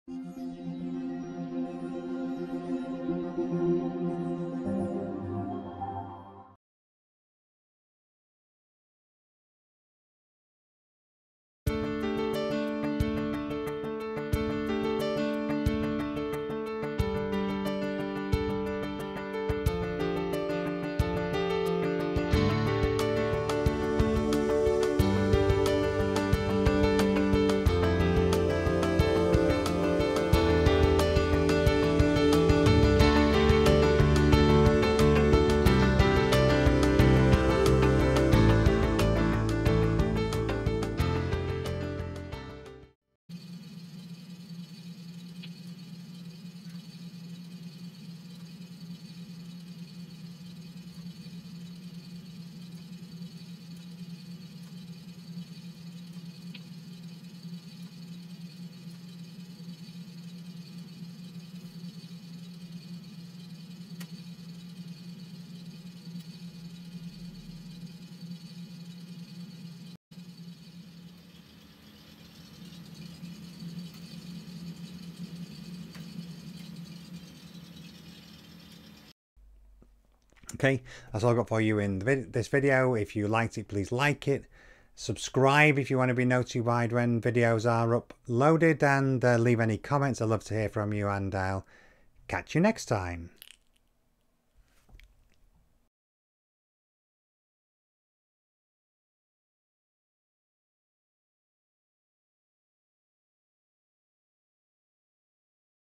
Okay, that's all I've got for you in this video. If you liked it, please like it. Subscribe if you want to be notified when videos are uploaded, and leave any comments. I'd love to hear from you, and I'll catch you next time.